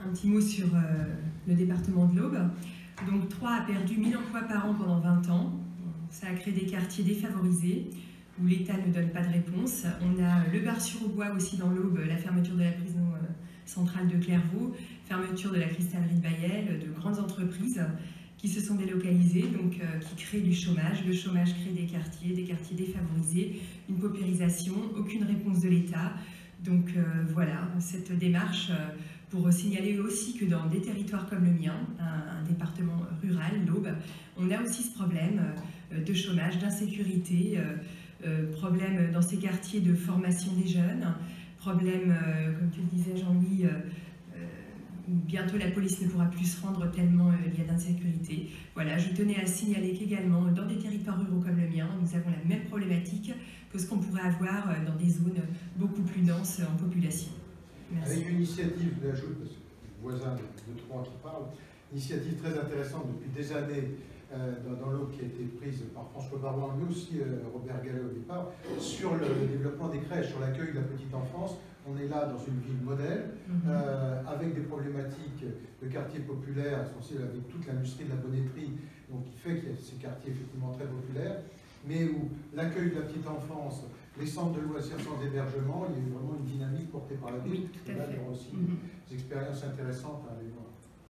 Un petit mot sur le département de l'Aube. Donc Troyes a perdu 1000 emplois par an pendant 20 ans. Ça a créé des quartiers défavorisés où l'État ne donne pas de réponse. On a le Bar-sur-Aubois aussi dans l'Aube, la fermeture de la prison centrale de Clairvaux, fermeture de la cristallerie de Bailleul, de grandes entreprises qui se sont délocalisées, donc qui créent du chômage. Le chômage crée des quartiers défavorisés, une paupérisation, aucune réponse de l'État. Donc voilà, cette démarche pour signaler aussi que dans des territoires comme le mien, un département rural, l'Aube, on a aussi ce problème de chômage, d'insécurité, problème dans ces quartiers de formation des jeunes, problème, comme tu le disais Jean-Louis, bientôt la police ne pourra plus se rendre tellement il y a d'insécurité. Voilà, je tenais à signaler qu'également dans des territoires ruraux comme le mien, nous avons la même problématique que ce qu'on pourrait avoir dans des zones beaucoup plus denses en population. Merci. Avec une initiative, je l'ajoute, parce que c'est le voisin de Troyes qui parle, initiative très intéressante depuis des années dans l'Aube qui a été prise par François Barouin, mais aussi Robert Gallet au départ, sur le développement des crèches, sur l'accueil de la petite enfance. On est là dans une ville modèle, avec des problématiques de quartiers populaires, essentiels avec toute l'industrie de la bonneterie, donc qui fait qu'il y a ces quartiers effectivement très populaires, mais où l'accueil de la petite enfance, les centres de loisirs sans hébergement, il y a eu vraiment une dynamique portée par la ville. Oui, tout à fait. Là, il y aura aussi des expériences intéressantes à aller voir.